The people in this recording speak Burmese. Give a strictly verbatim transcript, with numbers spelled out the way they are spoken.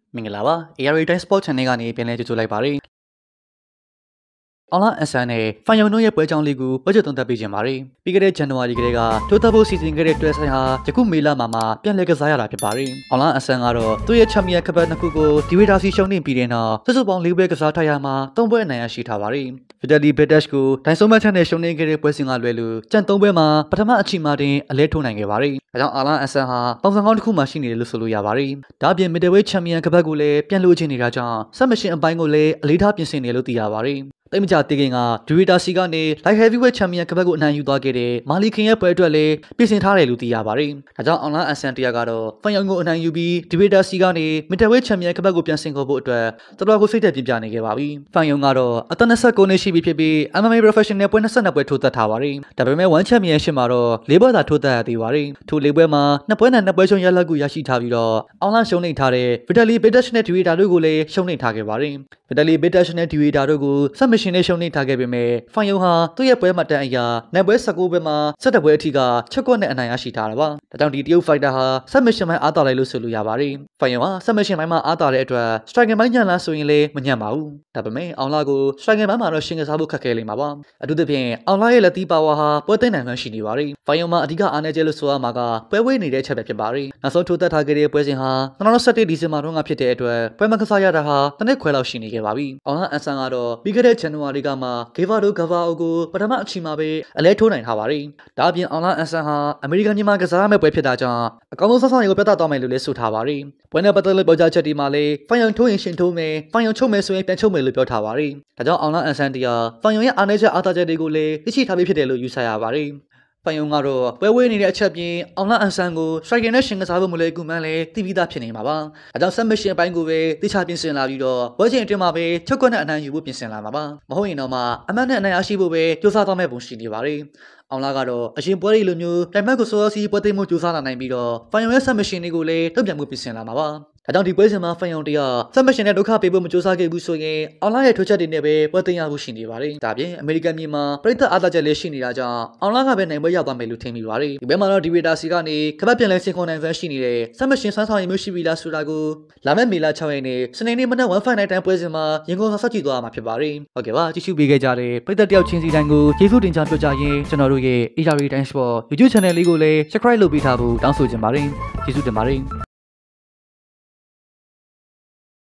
မင်္ဂလာပါ A R Time Sport Channel ကနေပြန်လည်ကြိုဆိုလိုက်ပါရစေ။ Online အဆန်နဲ့ဖိုင်ယုံတို့ရဲ့ပွဲကြောင်းလေးကိုဘတ်ဂျက်သုံးသပ်ပေးခြင်းပါရစေ။ပြီးခဲ့တဲ့ဇန်နဝါရီကလေးကထိုးသဖို့စီစဉ်ခဲ့တဲ့တွဲဆိုင်ဟာယခုမေလမှာမှပြန်လည်ကစားရတာဖြစ်ပါရစေ။ Online အဆန်ကတော့သူ့ရဲ့ချန်ပီယံကပတ်နှစ်ခုကိုဒီဝေတာစီရှုံးနေပြီးတဲ့နောက်စုစုပေါင်း၄ပွဲကစားထားရမှာ၃ပွဲအနိုင်ရရှိထားပါရစေ။ Vitaly Bigdash ကိုဒိုင်ဆုံးမချက်နဲ့ရှုံးနေခဲ့တဲ့ပွဲစဉ်ကလွယ်လို့ကြံ၃ပွဲမှာပထမအချိန်မှာတင်အလဲထိုးနိုင်ခဲ့ပါရစေ။ဒါကြောင့် Online အဆန်ဟာပုံစံကောင်းတစ်ခုမှရှိနေတယ်လို့ဆိုလို့ရပါရစေ။ဒါ့အပြင် Middleweight ချန်ပီယံကပတ်ကိုလည်းပြန်လို့ချင်နေတာကြောင့်ဆက်မရှင်အပိုင်းကိုလည်းအလေးထားပြင်ဆင်နေလို့သိရပါရစေ။တိတ်မကြတေးခင်ကဒူရီတာစီကနေ Light Heavyweight ချန်ပီယံကပတ်ကိုအနိုင်ယူသွားခဲ့တဲ့မာလီခင်ရဲ့ပွဲအတွက်လည်းပြင်ဆင်ထားတယ်လို့သိရပါတယ်။ဒါကြောင့် Online အဆန်တရားကတော့ဖိုင်ယုံကိုအနိုင်ယူပြီးဒူရီတာစီကနေ Middleweight ချန်ပီယံကပတ်ကိုပြန်ဆင်ခေါ်ဖို့အတွက်တော်တော်ကိုစိတ်သက်ပြပြနေခဲ့ပါပြီ။ဖိုင်ယုံကတော့အသက်၂၉နှစ်ရှိပြီဖြစ်ပြီး M M A Professional ပွဲ၂၂ပွဲထိုးသက်ထားပါတယ်။ဒါပေမဲ့ One Championship မှာတော့၄ပွဲသာထိုးသက်ရသေးပါတယ်။ထို၄ပွဲမှာ၂ပွဲနဲ့၂ပွဲရှုံးရလဒ်ကိုရရှိထားပြီးတော့ Online ရှုံးနေထားတဲ့ Vitaly Bigdash နဲ့ Dewey တို့ကိုလည်းရှုံးနေထားခဲ့ပါတယ်။ Vitaly Bigdash နဲ့ Dewey တို့ကိုဆက်မရှင်နဲ့ရှုံးနေထားခဲ့ပေမဲ့ဖိုင်ယုံဟာသူ့ရဲ့ပွဲမှတ်တမ်းအရနိုင်ပွဲ၁၉ပွဲမှာ၁၁ပွဲအထိက၆ကွက်နဲ့အနိုင်ရရှိထားတာပါ။ဒါကြောင့်ဒီတရုတ်ဖိုက်တာဟာဆက်မရှင်ပိုင်းအားတာလိုက်လို့ဆိုလို့ရပါတယ်။ဖိုင်ယုံဟာဆက်မရှင်ပိုင်းမှာအားတာတဲ့အတွက် striker ပိုင်းညံ့လားဆိုရင်လည်းမညံ့ပါဘူး။ဒါပေမဲ့အောင်လာကို striker ပိုင်းမှာတော့ရှင်းကစားဖို့ခက်ခဲလိမ့်မှာပါ။အထူးသဖြင့်အောင်လာရဲ့လက်သီးပါဝါဟာပွဲသိမ်းနိုင်မှရှိနေပါတယ်။ဖိုင်ယုံမှာအဓိကအားနည်းချက်လို့ဆိုရမှာကပွဲဝေးနေတဲ့အချက်ပဲဖြစ်ပါတယ်။နောက်ဆုံးထိုးသက်ထားခဲ့တဲ့ပွဲစဉ်ဟာ၂၀၂၁ဒီဇင်ဘာတုန်းကဖြစ်တဲ့အတွက်ပွဲမကစားရတာဟာတစ်နှစ်ခွဲလောက်ရှိနေခဲ့ပါပြီ။အောင်လာအန်ဆန်ကတော့ပြီးခဲ့တဲ့ဇန်နဝါရီကမှဂေဗာဒိုဂါဗာအိုကိုပထမအချိန်မှာပဲအလဲထိုးနိုင်ထားပါတယ်။ဒါအပြင်အောင်လာအန်ဆန်ဟာအမေရိကန်မြန်မာကစားရမယ့်ပွဲဖြစ်တာကြောင့်အကောင်းဆုံးဆက်ဆောင်ရေးကိုပြသသွားမယ်လို့လည်းဆိုထားပါတယ်။ပွဲနဲ့ပတ်သက်လို့ပြောကြားချက်ဒီမှာလည်းဖိုင်ယုံထိုးရင်ရှင်ထိုးမယ်၊ဖိုင်ယုံချုပ်မယ်ဆိုရင်ပြန်ချုပ်မယ်လို့ပြောထားပါတယ်။ဒါကြောင့်အောင်လာအန်ဆန်တရားဖိုင်ယုံရဲ့အားနည်းချက်အားသာချက်တွေကိုလည်းသိရှိထားပြီးဖြစ်တယ်လို့ယူဆရပါတယ်။ဖိုင်ယုံကတော့ပွဲဝေးနေတဲ့အချက်ပြင်အောင်လာအန်ဆန်ကို striker နဲ့ရှင်ကစားဖို့မလွယ်ကူမှန်းလည်းသိပြီးသားဖြစ်နေမှာပါ။အဲကြောင့်ဆက်မရှင်ပိုင်းကိုပဲတိကျပြင်ဆင်လာပြီးတော့ပွဲချိန်အတွင်းမှာပဲချုပ်ကွက်နဲ့အနိုင်ယူဖို့ပြင်ဆင်လာမှာပါ။မဟုတ်ရင်တော့မှအမှန်နဲ့အနိုင်ရရှိဖို့ပဲကြိုးစားသွားမယ့်ပုံရှိနေပါတယ်။အောင်လာကတော့အရင်ပွဲတွေလိုမျိုးတိုင်မတ်ကိုစောစီပွဲသိမ်းမှုကြိုးစားလာနိုင်ပြီးတော့ဖိုင်ယုံရဲ့ဆက်မရှင်တွေကိုလည်းတုံ့ပြန်မှုပြင်ဆင်လာမှာပါ။ဒါကြောင့်ဒီပွဲစဉ်မှာဖိုင်ယုံတရားဆက်မရှင်နဲ့ဒုက္ခပေးဖို့မကြိုးစားခဲ့ဘူးဆိုရင်အောင်လာရဲ့ထိုးချက်တွေနဲ့ပဲပွဲသိမ်းရဖို့ရှိနေပါတယ်။ဒါပြင်အမေရိကန်ပြည်မှာပြည်သက်အားသာချက်လည်းရှိနေတာကြောင့်အောင်လာကပဲနိုင်ပွဲရောက်သွားမယ်လို့ထင်မိပါတယ်။ဒီဘက်မှာတော့ဒီဝေတာစီကနေခပတ်ပြန်လဲစင်ခွန်နိုင်စွမ်းရှိနေတဲ့ဆက်မရှင်ဆွမ်းဆောင်ရည်မျိုးရှိပြီလားဆိုတာကိုလာမယ့်မေလ၆ရက်နေ့စနေနေ့မနက်၁၅နိုင်တိုင်းပွဲစဉ်မှာရင်ကုန်ဆက်ကြည့်သွားရမှာဖြစ်ပါတယ်။ဟုတ်ကဲ့ပါကြည့်ရှုပေးခဲ့ကြတဲ့ပြည်သက်တယောက်ချင်းစီတိုင်းကိုကျေးဇူးတင်ကြောင်းပြောကြရင်းကျွန်တော်တို့ရဲ့ A R Time Sport YouTube Channel လေးကိုလည်း Subscribe လုပ်ပေးထားဖို့တောင်းဆိုချင်ပါတယ်။ကျေးဇူးတင်ပါတယ်။